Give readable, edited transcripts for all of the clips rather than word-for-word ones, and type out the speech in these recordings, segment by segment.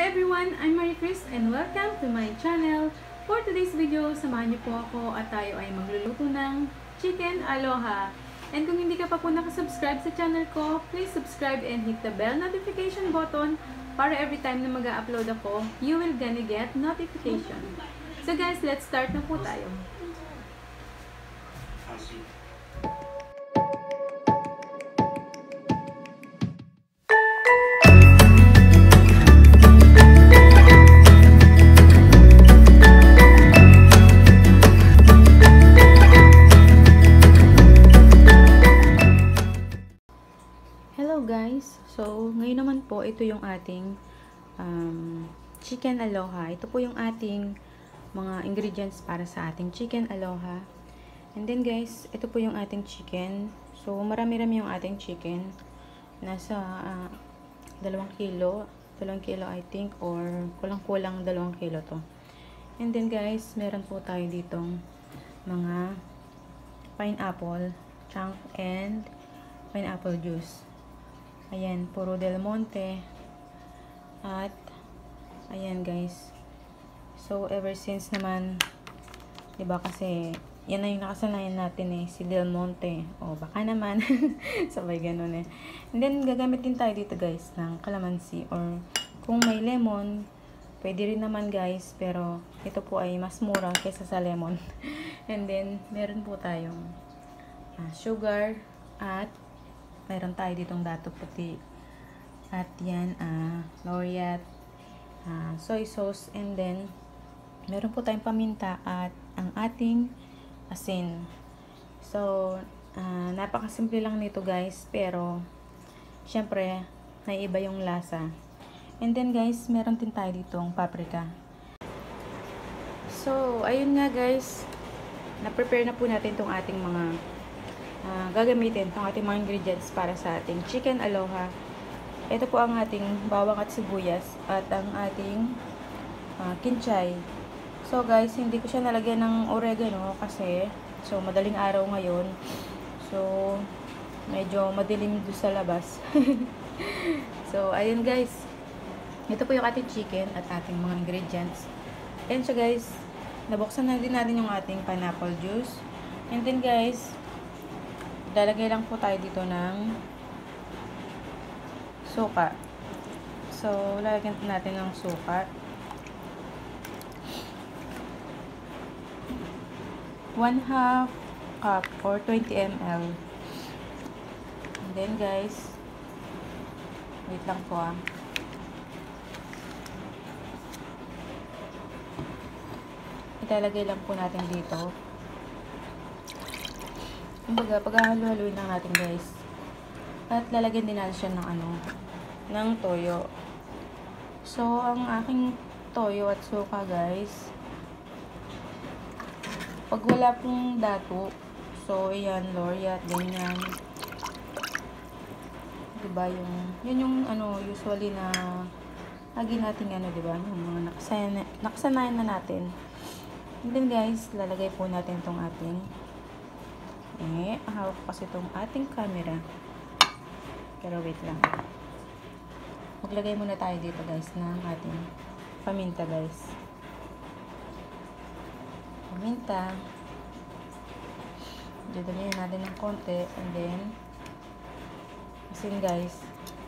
everyone! I'm Marie Chris and welcome to my channel. For today's video, samahan niyo po ako at tayo ay magluluto ng chicken aloha. And kung hindi ka pa po nakasubscribe sa channel ko, please subscribe and hit the bell notification button para every time na mag-upload ako, you will gonna get notification. So guys, let's start na po tayo. Guys, so ngayon naman po ito yung ating chicken aloha. Ito po yung ating mga ingredients para sa ating chicken aloha. And then guys, ito po yung ating chicken. So marami-rami yung ating chicken. Nasa 2 kilo. 2 kilo I think, or kulang-kulang 2 kilo to. And then guys, meron po tayo ditong mga pineapple chunk and pineapple juice. Ayan, puro Del Monte. At, ayan guys. So, ever since naman, diba kasi, yan na yung nakasanayan natin si Del Monte. O, baka naman. Sabay ganun And then, gagamit din tayo dito guys, ng calamansi. Or, kung may lemon, pwede rin naman guys. Pero, ito po ay mas mura kaysa sa lemon. And then, meron po tayong sugar at mayroon tayo ditong dato puti. At yan, laureate, soy sauce, and then, meron po tayong paminta at ang ating asin. So, napakasimple lang nito guys, pero, syempre, naiiba yung lasa. And then guys, meron din tayo ditong paprika. So, ayun nga guys, na-prepare na po natin itong ating mga gagamitin itong ating mga ingredients para sa ating chicken aloha. Ito po ang ating bawang at sibuyas at ang ating kinchay. So guys, hindi ko siya nalagyan ng oregano kasi madaling araw ngayon. So medyo madilim doon sa labas. So ayun guys, ito po yung ating chicken at ating mga ingredients. And so guys, nabuksan na din natin yung ating pineapple juice. And then guys, lalagay lang po tayo dito ng suka. So, lalagyan natin ng suka. 1/2 cup or 20 ml. And then guys, wait lang po ilalagay lang po natin dito. Kumbaga, paghahalo-haluin lang natin guys. At lalagyan din natin siya ng toyo. So, ang aking toyo at suka guys, pag wala pong dato, so, ayan, laureate, ganyan. Diba, yun yung usually na lagi natin diba, yung mga nakasanayan na natin. And then guys, lalagay po natin itong ating hawak kasi itong ating camera. Pero wait lang. Maglagay muna tayo dito guys ng ating paminta guys. Paminta. Didalihan natin ng konti. And then, asin guys.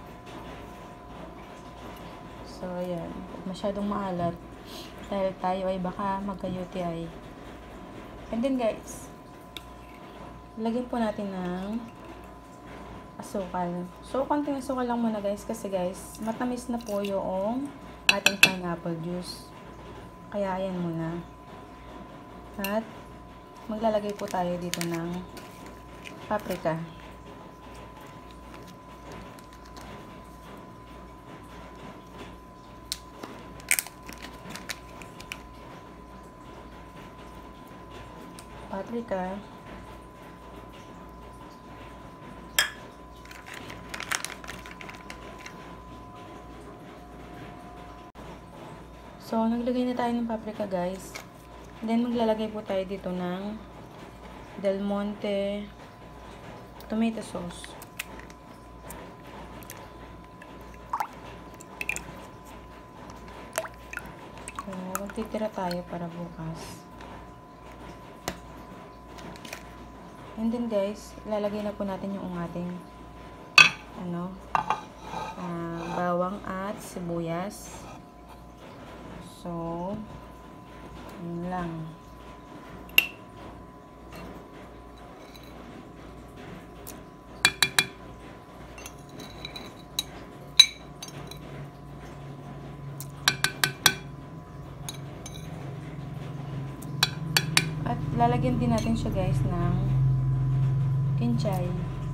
So, ayan. Huwag masyadong maalat. Dahil tayo ay baka magka-UTI. And then guys, lagyan po natin ng asukal. So, konting asukal lang muna guys. Kasi guys, matamis na po yung ating pineapple juice. Kaya ayan muna. At maglalagay po tayo dito ng paprika. Paprika. So, naglagay na tayo ng paprika guys. Then, maglalagay po tayo dito ng Del Monte tomato sauce. So, magtitira tayo para bukas. And then guys, ilalagay na po natin yung ating bawang at sibuyas. So, yun lang. At lalagyan din natin siya guys ng kinchay.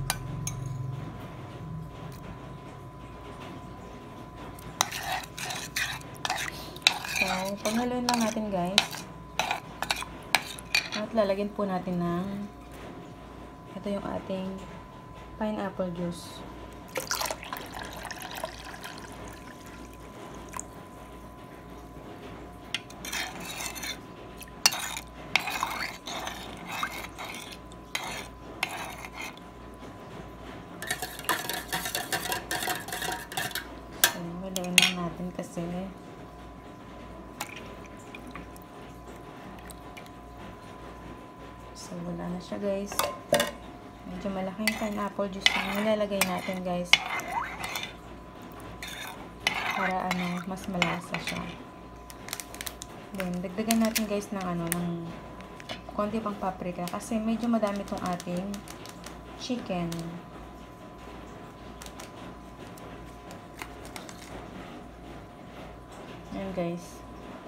So, panghaluin lang natin guys. At lalagyan po natin ng ito yung ating pineapple juice. So, haluin lang natin kasi so, wala na siya guys. Medyo malaking pineapple juice na nilalagay natin guys. Para mas malasa siya. Then, dagdagan natin guys ng ng konti pang paprika. Kasi medyo madami itong ating chicken. Ayan guys.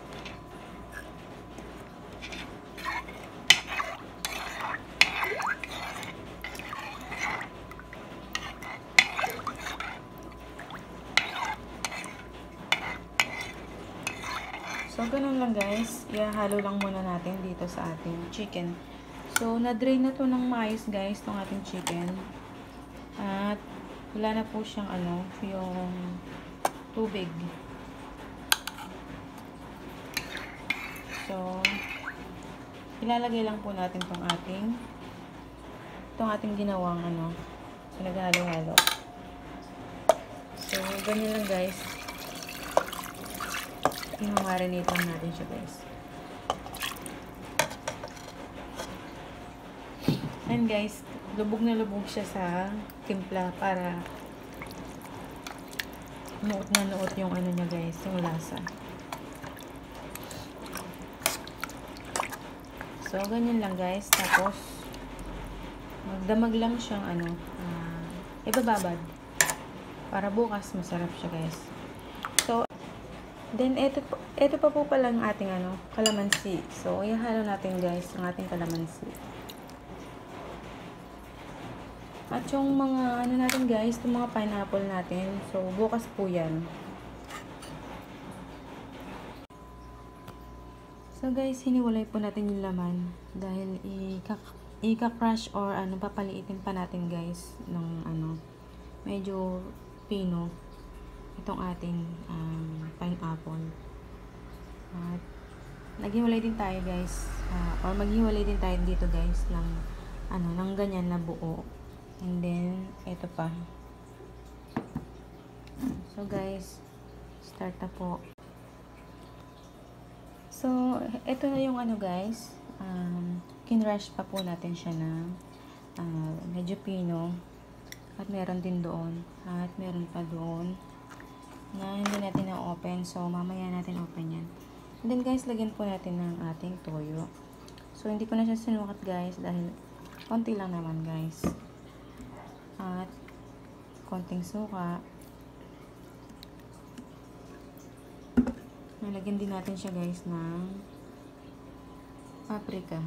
So, ganun lang guys. Ihalo lang muna natin dito sa ating chicken. So, na-drain na to ng maayos guys, itong ating chicken. At, wala na po siyang yung tubig. So, ilalagay lang po natin itong ating ginawang pinaghalo-halo. So, ganyan lang guys. I-marinate lang natin siya guys. And guys, lubog na lubog siya sa timpla para nuot na nuot yung niya guys, yung lasa. So, ganyan lang guys. Tapos, magdamag lang siyang ibababad. Para bukas masarap siya guys. So, then, ito pa po pala ang ating kalamansi. So, ihalo natin guys ang ating kalamansi. At yung mga natin guys, yung mga pineapple natin. So, bukas po yan. So, guys, hiniwalay po natin yung laman. Dahil ika-crush or papaliitin pa natin guys ng medyo pino itong ating pineapple. At naghiwalay din tayo guys or maghiwalay din tayo dito guys ng ng ganyan na buo. And then ito pa. So guys, start na po. So ito na yung guys, kinrush pa po natin siya na medyo pino. At meron din doon. At meron pa doon na hindi natin na-open. So, mamaya natin open yan. And then, guys, lagyan po natin ng ating toyo. So, hindi ko na siya sinukat, guys, dahil konti lang naman, guys. At konting suka. Nalagyan din natin siya, guys, ng paprika.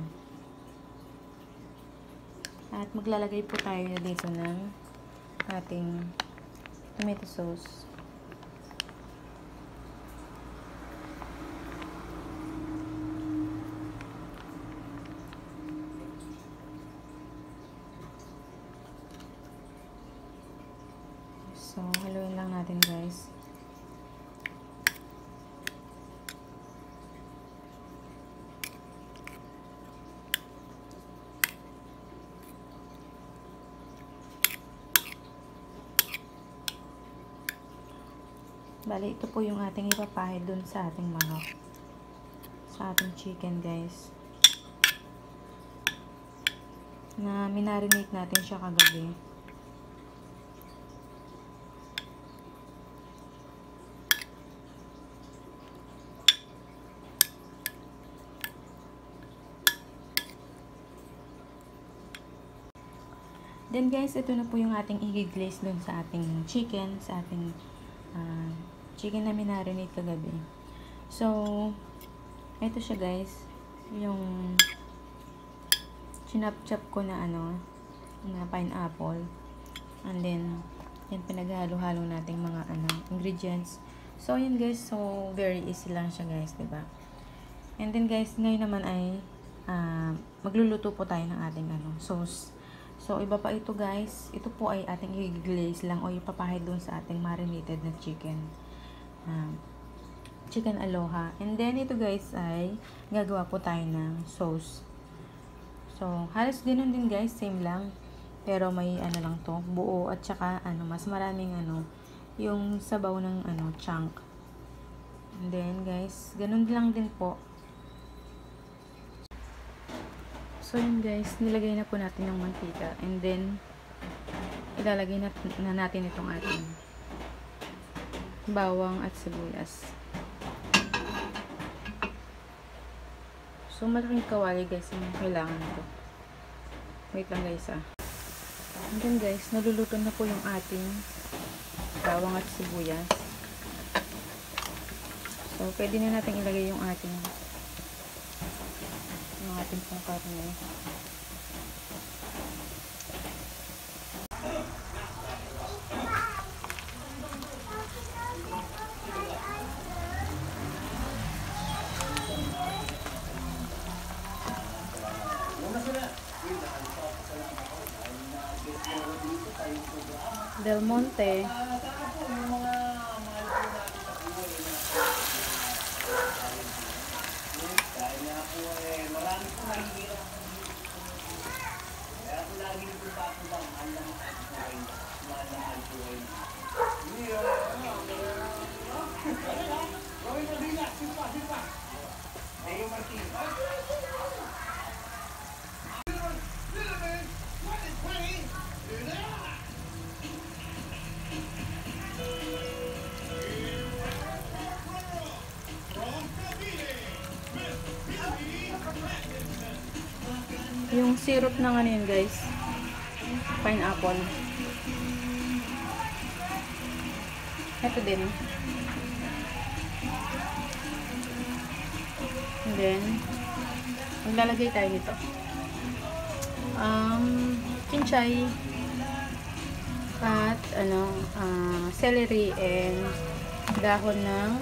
At maglalagay po tayo dito ng ating tomato sauce. So, haluin lang natin guys. Bali, ito po yung ating ipapahid dun sa ating manok. sa ating chicken, guys. Na minarinate natin siya kagabi. Then guys, ito na po yung ating i-glaze dun sa ating chicken, sa ating chicken na minarinate kagabi. So, ito siya guys, yung chinap-chop ko na na pineapple. And then, yan pinaghalo-halo nating mga ingredients. So, yun guys, so very easy lang siya guys, diba? And then guys, ngayon naman ay magluluto po tayo ng ating sauce. So, iba pa ito guys. Ito po ay ating i-glaze lang o ipapahid dun sa ating marinated na chicken. Chicken aloha. And then, ito guys ay gagawa po tayo ng sauce. So, halos ganun din guys. Same lang. Pero may lang to. Buo at saka mas maraming yung sabaw ng chunk. And then guys, ganun lang din po. So yun guys, nilagay na po natin yung mantika and then ilalagay na natin itong ating bawang at sibuyas. So malaking kawali guys yung kailangan ko. Wait lang guys And then guys, naluluto na po yung ating bawang at sibuyas. So pwede na natin ilagay yung ating pong karne. Del Monte. Yung syrup ng yun guys, pineapple. Ito din. And then maglalagay tayo nito kinchay at celery and dahon ng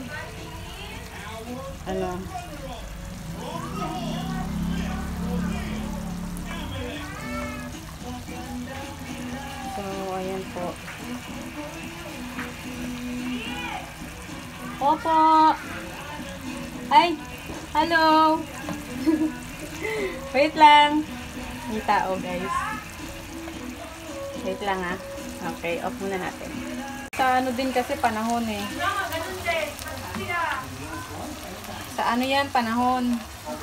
so ayan po. Opo. Ay, hello. Wait lang. May tao guys. Wait lang Okay, off muna natin. Sa din kasi panahon Sa yan, panahon.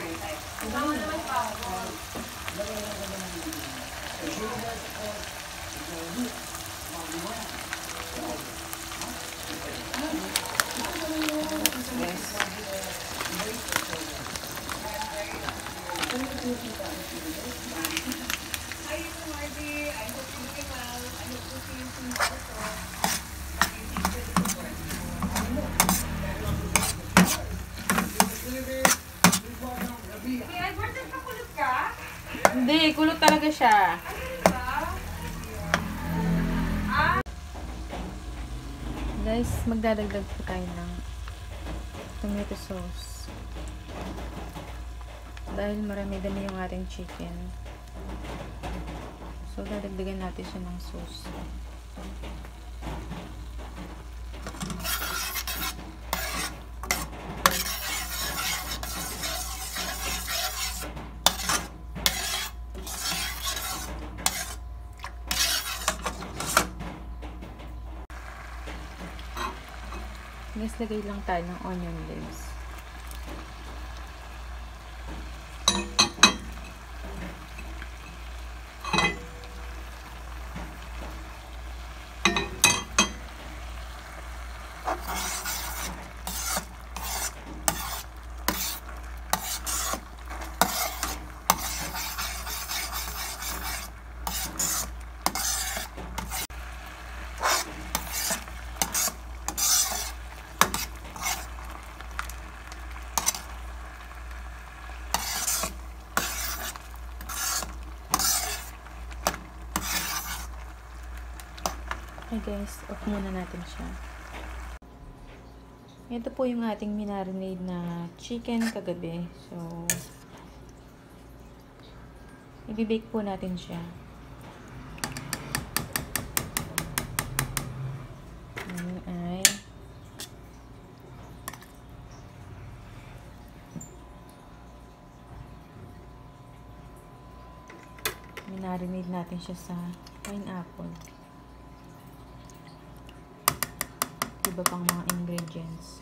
Hindi, kulot talaga siya. Guys, magdadagdag po tayo ng tomato sauce. Dahil marami-dami yung ating chicken. So, dadagdagan natin siya ng sauce. Guys, lagay lang tayo ng onion leaves. Okay guys, off muna natin siya. Ito po yung ating minarinade na chicken kagabi. So, i-bake po natin siya. Ayan ay minarinade natin siya sa pineapple. Iba pang mga ingredients.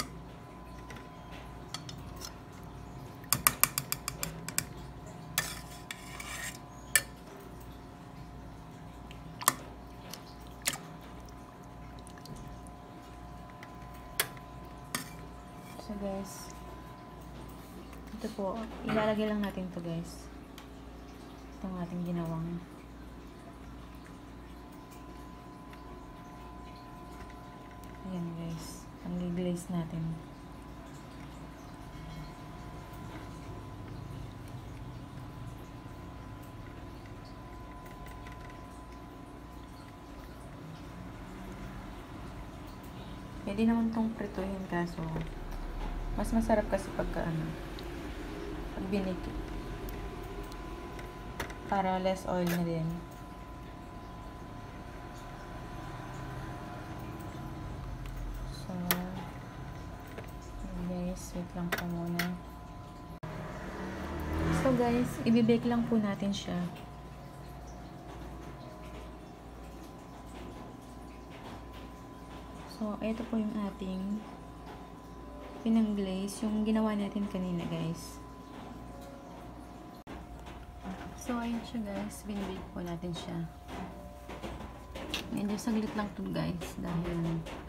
So guys, ito po, ilalagay lang natin to guys. Itong ating ginawang ayan guys, ang glaze natin. Pwede naman tong prituhin kaso mas masarap kasi pagka pag biniki. Para less oil na din. So, guys, wait lang po muna. So guys, i-bake lang po natin siya. So, ito po yung ating pinang-glaze, yung ginawa natin kanina guys. So, ayun siya guys, bin-bake po natin siya. Medyo saglit lang to guys, dahil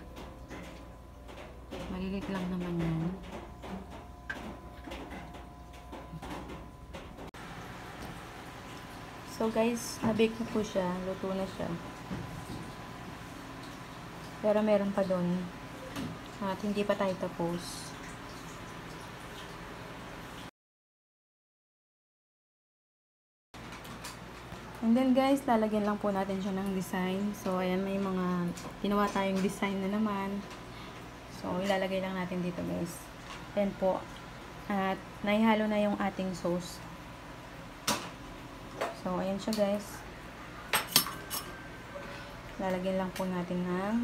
malilit lang naman yan. So guys, na-bake na po siya, luto na siya. Pero meron pa doon at hindi pa tayo tapos. And then guys, lalagyan lang po natin siya ng design. So ayan, may mga ginawa tayong design na naman. So ilalagay lang natin dito guys. Ayan po. At naihalo na yung ating sauce. So ayan siya guys. Lalagyan lang po natin ng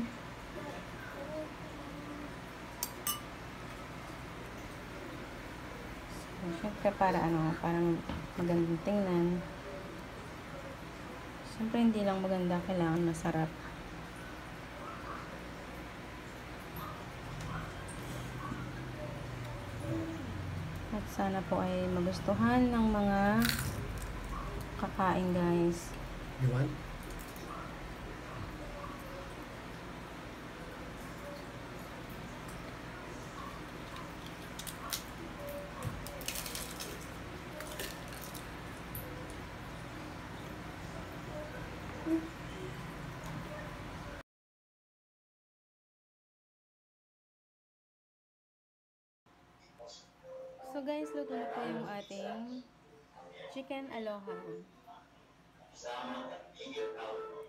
syempre para parang magandang tingnan. Siyempre hindi lang maganda, kailangan masarap. At sana po ay magustuhan ng mga kakain guys. You want? So guys, luto na po yung ating chicken aloha.